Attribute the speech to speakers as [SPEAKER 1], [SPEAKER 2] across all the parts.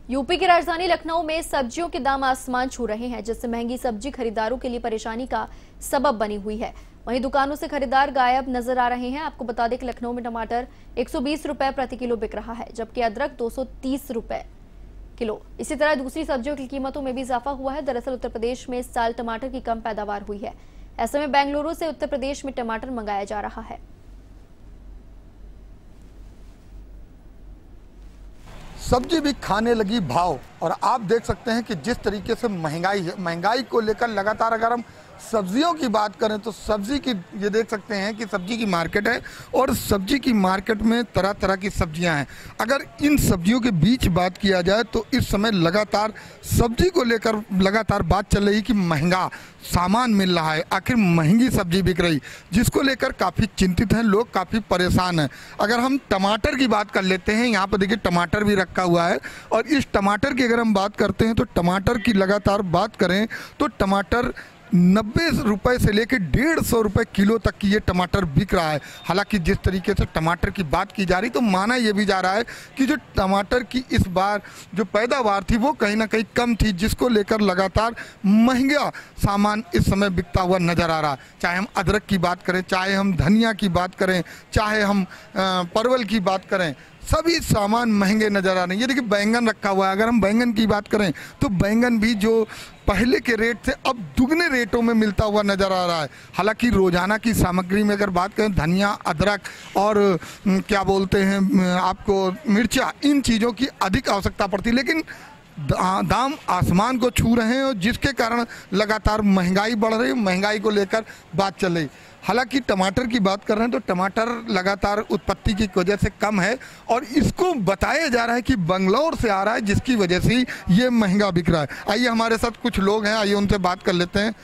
[SPEAKER 1] UP की राजधानी लखनऊ में सब्जियों के दाम आसमान छू रहे हैं, जिससे महंगी सब्जी खरीदारों के लिए परेशानी का सबब बनी हुई है। वहीं दुकानों से खरीदार गायब नजर आ रहे हैं। आपको बता दें कि लखनऊ में टमाटर 120 रुपए प्रति किलो बिक रहा है, जबकि अदरक 230 रुपए किलो। इसी तरह दूसरी सब्जियों की कीमतों में भी इजाफा हुआ है। दरअसल उत्तर प्रदेश में इस साल टमाटर की कम पैदावार हुई है। ऐसे में बेंगलुरु से उत्तर प्रदेश में टमाटर मंगाया जा रहा है।
[SPEAKER 2] सब्जी भी खाने लगी भाव, और आप देख सकते हैं कि जिस तरीके से महंगाई है, महंगाई को लेकर लगातार अगर हम सब्जियों की बात करें तो सब्जी की ये देख सकते हैं कि सब्जी की मार्केट है, और सब्जी की मार्केट में तरह तरह की सब्जियां हैं। अगर इन सब्जियों के बीच बात किया जाए तो इस समय लगातार सब्जी को लेकर लगातार बात चल रही कि महंगा सामान मिल रहा है, आखिर महंगी सब्जी बिक रही, जिसको लेकर काफ़ी चिंतित हैं लोग, काफ़ी परेशान हैं। अगर हम टमाटर की बात कर लेते हैं, यहाँ पर देखिए टमाटर भी रखा हुआ है, और इस टमाटर की अगर हम बात करते हैं तो टमाटर की लगातार बात करें तो टमाटर 90 रुपए से लेकर 150 रुपए किलो तक की ये टमाटर बिक रहा है। हालांकि जिस तरीके से टमाटर की बात की जा रही तो माना ये भी जा रहा है कि जो टमाटर की इस बार जो पैदावार थी वो कहीं ना कहीं कम थी, जिसको लेकर लगातार महंगा सामान इस समय बिकता हुआ नजर आ रहा है। चाहे हम अदरक की बात करें, चाहे हम धनिया की बात करें, चाहे हम परवल की बात करें, सभी सामान महंगे नज़र आ रहे हैं। ये देखिए बैंगन रखा हुआ है, अगर हम बैंगन की बात करें तो बैंगन भी जो पहले के रेट से अब दुगने रेटों में मिलता हुआ नज़र आ रहा है। हालांकि रोज़ाना की सामग्री में अगर बात करें धनिया, अदरक और क्या बोलते हैं आपको मिर्चा, इन चीज़ों की अधिक आवश्यकता पड़ती है, लेकिन दाम आसमान को छू रहे हैं, और जिसके कारण लगातार महंगाई बढ़ रही है। महंगाई को लेकर बात चल रही। हालांकि टमाटर की बात कर रहे हैं तो टमाटर लगातार उत्पत्ति की वजह से कम है, और इसको बताया जा रहा है कि बंगलौर से आ रहा है, जिसकी वजह से ये महंगा बिक रहा है। आइए हमारे साथ कुछ लोग हैं, आइए उनसे बात कर लेते हैं।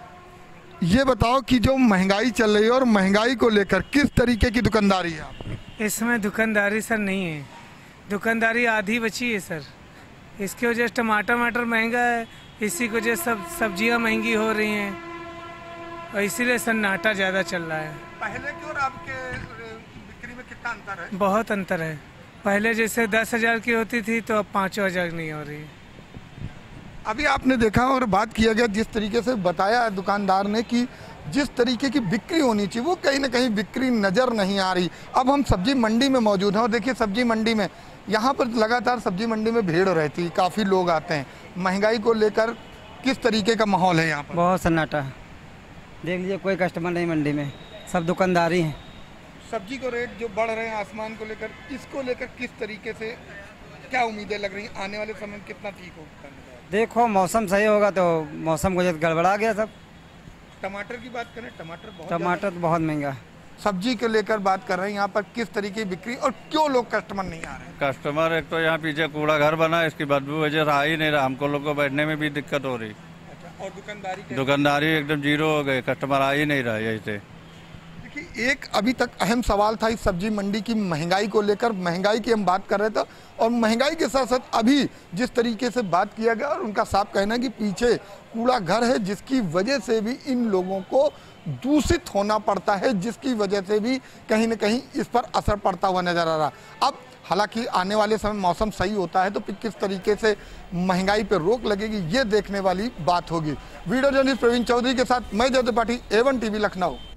[SPEAKER 2] ये बताओ कि जो महंगाई चल रही है और महंगाई को लेकर किस तरीके की दुकानदारी है आप?
[SPEAKER 3] इसमें दुकानदारी सर नहीं है, दुकानदारी आधी बची है सर। इसकी वजह से टमाटर महंगा है, इसी की वजह से सब सब्जियां महंगी हो रही हैं, और इसीलिए सन्नाटा ज़्यादा चल रहा है।
[SPEAKER 2] पहले की और आपके बिक्री में कितना अंतर है?
[SPEAKER 3] बहुत अंतर है। पहले जैसे 10,000 की होती थी तो अब 5,000 नहीं हो रही।
[SPEAKER 2] अभी आपने देखा और बात किया गया, जिस तरीके से बताया दुकानदार ने कि जिस तरीके की बिक्री होनी चाहिए वो कहीं ना कहीं बिक्री नज़र नहीं आ रही। अब हम सब्जी मंडी में मौजूद हैं, और देखिए सब्जी मंडी में यहाँ पर लगातार सब्जी मंडी में भीड़ रहती है, काफ़ी लोग आते हैं। महंगाई को लेकर किस तरीके का माहौल है यहाँ पर?
[SPEAKER 4] बहुत सन्नाटा है, देख लीजिए कोई कस्टमर नहीं मंडी में, सब दुकानदारी हैं।
[SPEAKER 2] सब्जी को रेट जो बढ़ रहे हैं आसमान को लेकर, इसको लेकर किस तरीके से क्या उम्मीदें लग रही हैं, आने वाले समय में कितना ठीक होगा?
[SPEAKER 4] देखो मौसम सही होगा तो मौसम को गड़बड़ा गया सब।
[SPEAKER 2] टमाटर की बात करें,
[SPEAKER 4] टमाटर तो बहुत महंगा है।
[SPEAKER 2] सब्जी को लेकर बात कर रहे हैं, यहाँ पर किस तरीके की बिक्री और क्यों लोग कस्टमर नहीं आ रहे हैं?
[SPEAKER 5] कस्टमर एक तो यहाँ पीछे कूड़ा घर बना है, इसकी बदबू वजह से आ ही नहीं रहा, हमको लोग को बैठने में भी दिक्कत हो रही।
[SPEAKER 2] अच्छा, और
[SPEAKER 5] दुकानदारी एकदम जीरो हो गई, कस्टमर आ ही नहीं रहा यही से।
[SPEAKER 2] देखिए एक अभी तक अहम सवाल था इस सब्जी मंडी की महंगाई को लेकर। महंगाई की हम बात कर रहे थे, और महंगाई के साथ साथ अभी जिस तरीके से बात किया गया, और उनका साफ कहना है कि पीछे कूड़ा घर है, जिसकी वजह से भी इन लोगों को दूषित होना पड़ता है, जिसकी वजह से भी कहीं ना कहीं इस पर असर पड़ता हुआ नजर आ रहा। अब हालांकि आने वाले समय मौसम सही होता है तो फिर किस तरीके से महंगाई पर रोक लगेगी ये देखने वाली बात होगी। वीडियो जर्नलिस्ट प्रवीण चौधरी के साथ मैं जय त्रिपाठी, A1 TV लखनऊ।